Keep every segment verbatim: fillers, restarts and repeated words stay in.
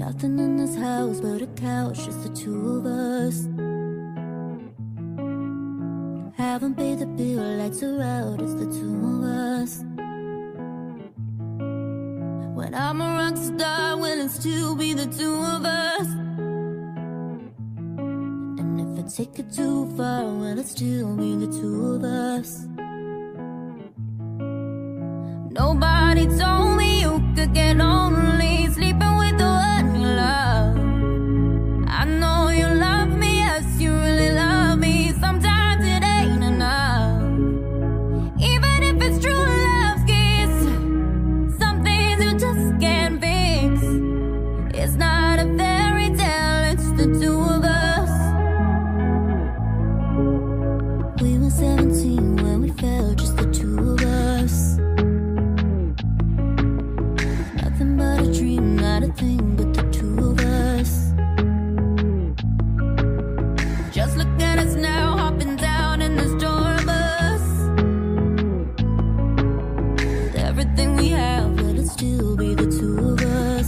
Nothing in this house but a couch, just the two of us. Haven't paid the bill, lights are out, it's the two of us. When I'm a rock star, will it still be the two of us? And if I take it too far, will it still be the two of us? Nobody told me you could get lonely sleeping with the one you love. I know you love me, yes, you really love me. Sometimes it ain't enough. Even if it's true love's kiss, some things you just can't fix. It's not a fairy tale, it's the two of us. We were seventeen when we fell, just the two of us. Nothing but a dream, not a thing but the two of us. Just look at us now, hopping down in this tour bus. With everything we have, will it still be the two of us?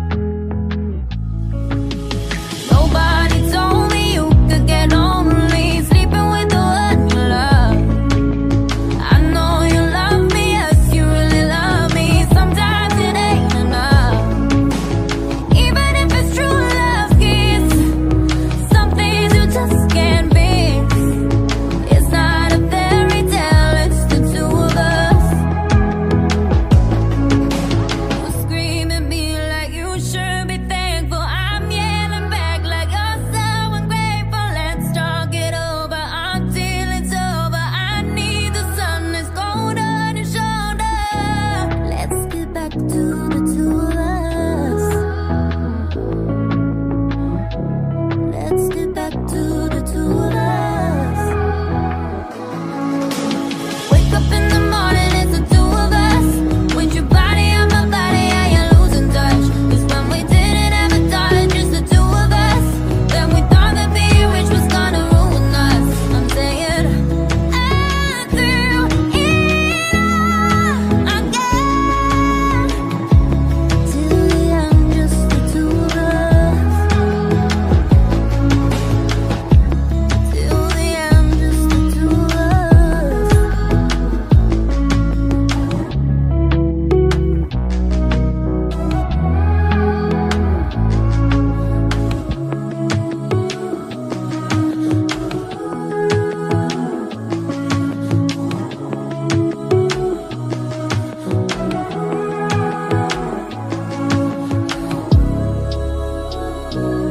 Nobody told me you could get lonely sleeping with the one you love. I know you love me, yes, you really love me. Sometimes it ain't enough. Even if it's true love's kiss, some things you just can't fix. It's not a fairy tale, it's the two of us. You scream at me like you should be thankful. I'm yelling back like you're so ungrateful. Let's talk it over until it's over. I need the sun that's cold on your shoulder. Let's get back to the two of us. Let's get back to the two of us. Wake up in the morning, it's the two of us. With your body on my body, yeah, you're losing touch. 'Cause when we didn't have a darling, just the two of us. Then we thought that being rich was gonna ruin us. I'm saying, I threw it all again. Till the end, just the two of us. Till the end, just the two of us. Thank you.